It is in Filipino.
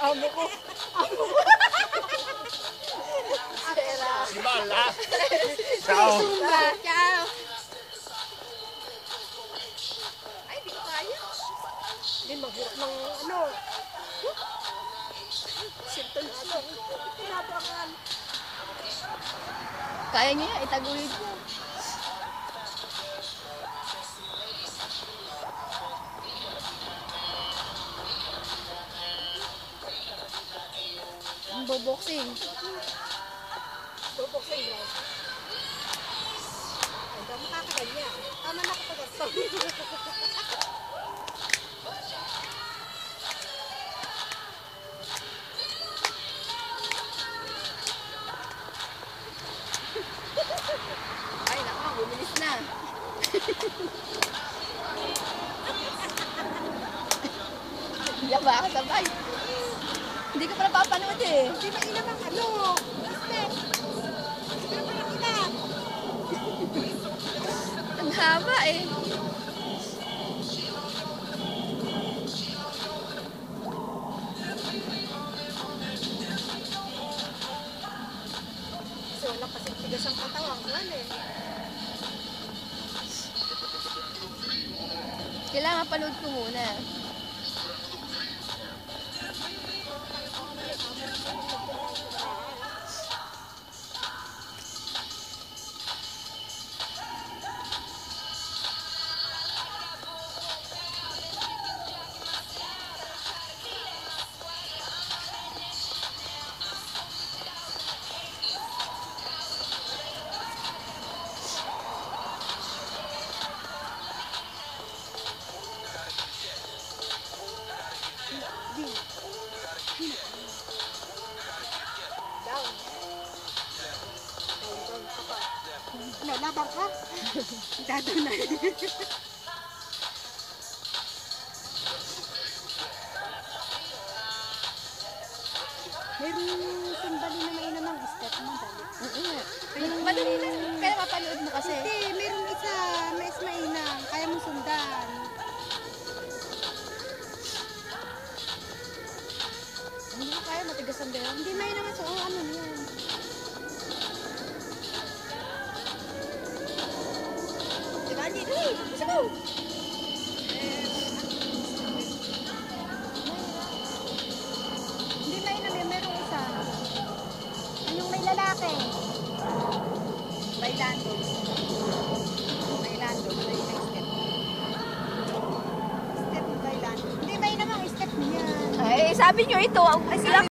Amo ko. Amo ko. Si Mala. Ciao. Ciao. Ay, di ko kaya. Hindi, maghirap ng ano. Sinto na ano. Tinabangan. Kaya niya yan, itaguyod ko. Ang boboxing. Boboxing lang. Ay, daw makakaganya. Tama na kapag ito. Ay, naku, bumilis na. Hindi ba ako sabay? Hindi ko pala papanood eh. Hindi mainam ang ano. Step. Hindi pa nakita. Ang haba eh. So, wala kasing tigas ang katawan. Wala eh. Kailangan panood ko muna. Down. Down ka pa. Ano, labang ka? Dado na. Meron sandali na may namang step mo dali. Madali lang. Kaya mapanood mo kasi. Hindi, meron isa. Mas mainam. Kaya mo sundan. Hindi ko kaya matigas ang bero. Hindi may naman sa ano yan. Diba, dito eh. Gusto mo. Hindi may naman. Meron isa. Yung may lalaki. Bailando. Bailando. May step. Step bailando. Hindi may naman step niya. Ay, sabi nyo ito. Ang